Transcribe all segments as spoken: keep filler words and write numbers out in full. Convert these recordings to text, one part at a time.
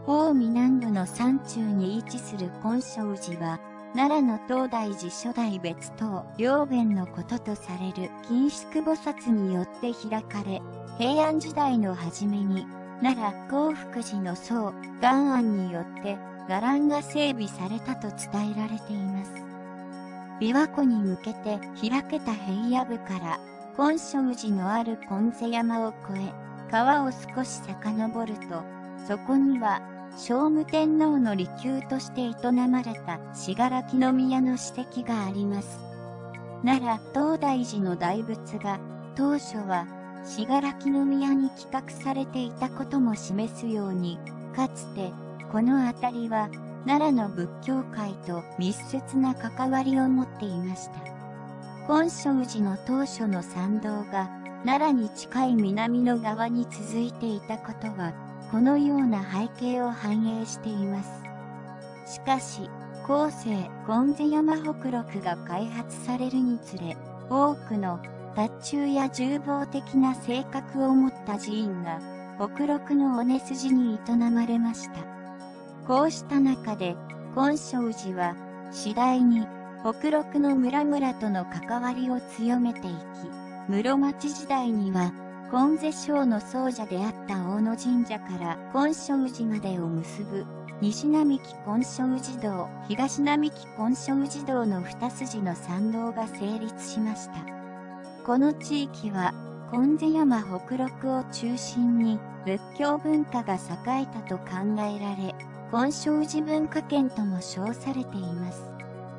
宝美南部の山中に位置する金正寺は、奈良の東大寺初代別当良弁のこととされる金縮菩薩によって開かれ、平安時代の初めに、奈良興福寺の僧願案によって伽藍が整備されたと伝えられています。琵琶湖に向けて開けた平野部から金正寺のある金瀬山を越え、川を少し遡ると、そこには聖武天皇の離宮として営まれた信楽宮の史跡があります。奈良東大寺の大仏が当初は信楽宮に企画されていたことも示すように、かつてこの辺りは奈良の仏教界と密接な関わりを持っていました。金正寺の当初の参道が奈良に近い南の側に続いていたことは、このような背景を反映しています。しかし、後世金瀬山北麓が開発されるにつれ、多くの達中や重望的な性格を持った寺院が北麓の尾根筋に営まれました。こうした中で、金正寺は次第に北麓の村々との関わりを強めていき、室町時代には金瀬省の僧者であった大野神社から金正寺までを結ぶ西並木金正寺道、東並木金正寺道の二筋の参道が成立しました。この地域は金瀬山北麓を中心に仏教文化が栄えたと考えられ、金正寺文化圏とも称されています。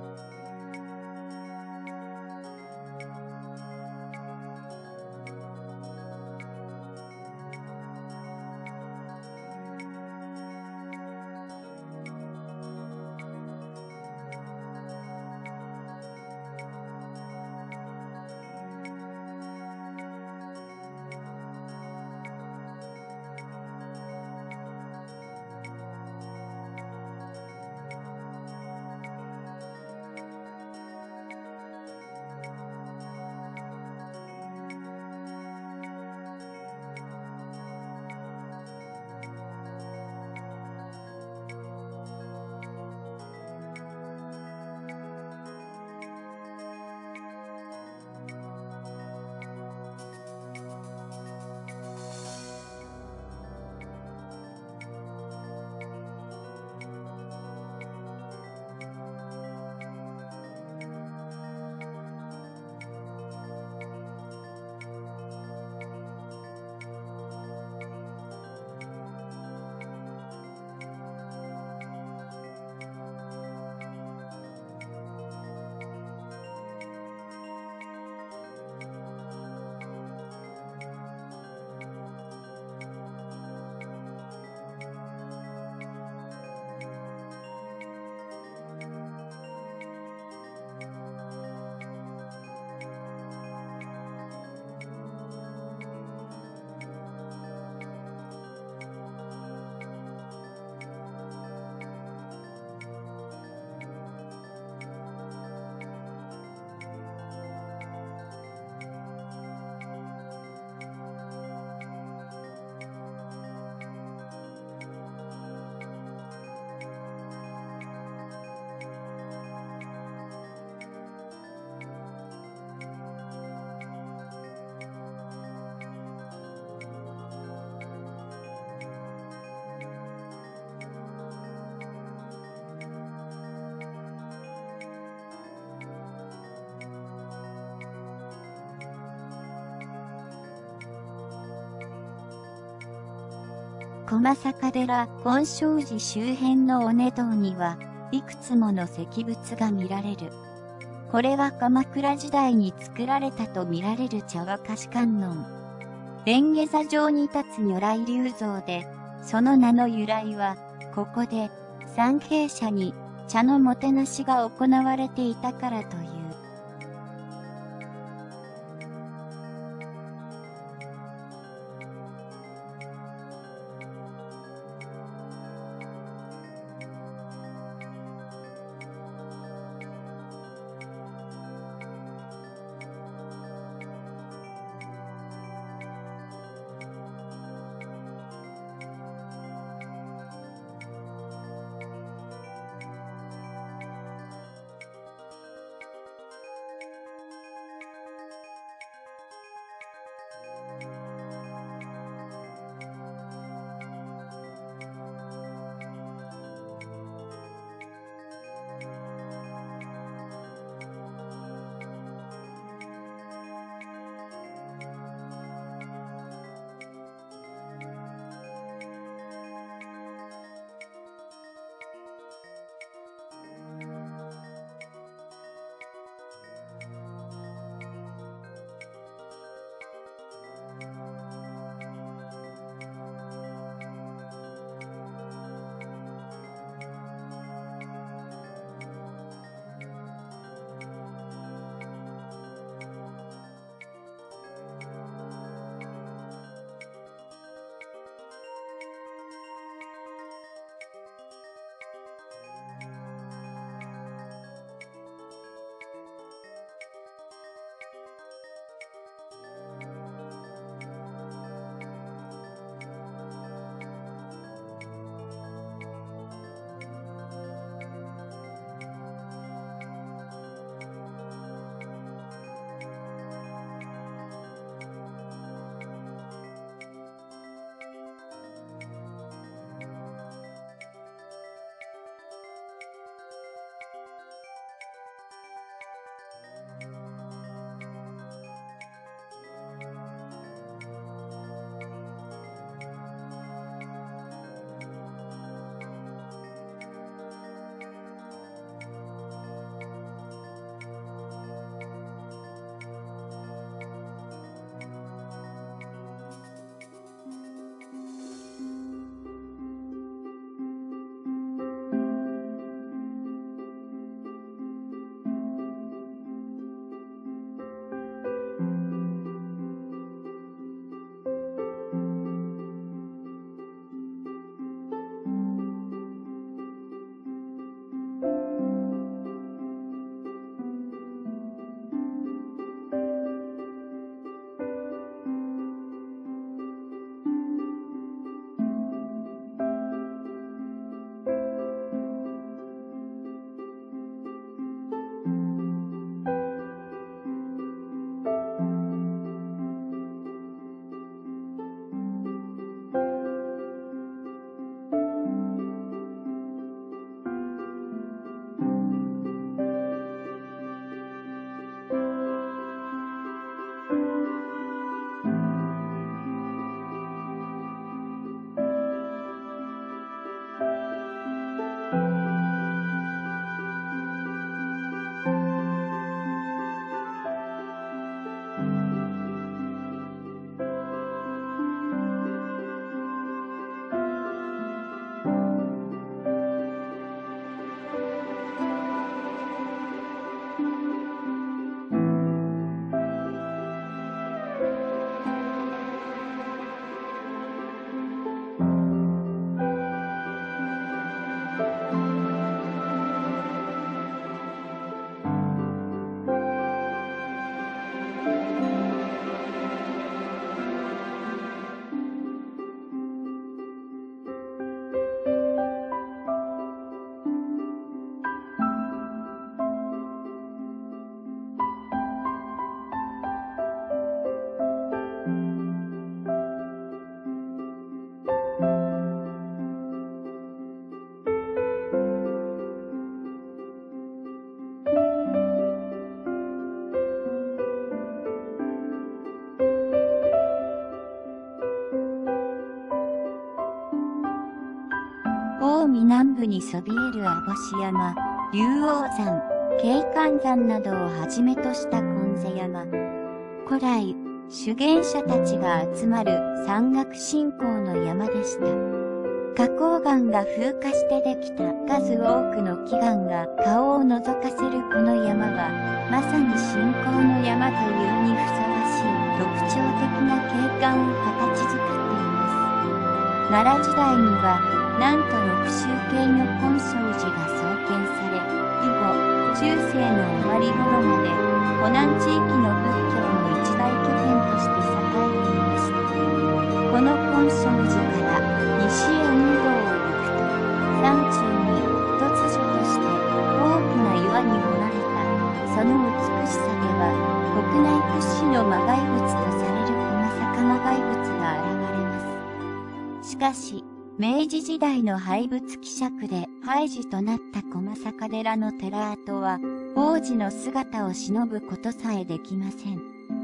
駒坂寺金正寺周辺の尾根道にはいくつもの石仏が見られる。これは鎌倉時代に作られたと見られる茶沸かし観音。蓮華座上に立つ如来立像で、その名の由来は、ここで参詣者に茶のもてなしが行われていたからという。 大南部にそびえる網干山、竜王山、景観山などをはじめとした金瀬山。古来、修験者たちが集まる山岳信仰の山でした。花崗岩が風化してできた数多くの奇岩が顔を覗かせるこの山は、まさに信仰の山というにふさわしい特徴的な景観を形作っています。奈良時代には、なんとろく宗系の金正寺が創建され、以後、中世の終わり頃まで、湖南地域の仏教の一大拠点として栄えていました。この金正寺から西へ運動を行くと、山中に突如として大きな岩に彫られた、その美しさでは、国内屈指の魔骸仏とされる小坂魔骸仏が現れます。しかし、明治時代の廃仏希釈で廃寺となった小坂寺の寺跡は、王子の姿を忍ぶことさえできません。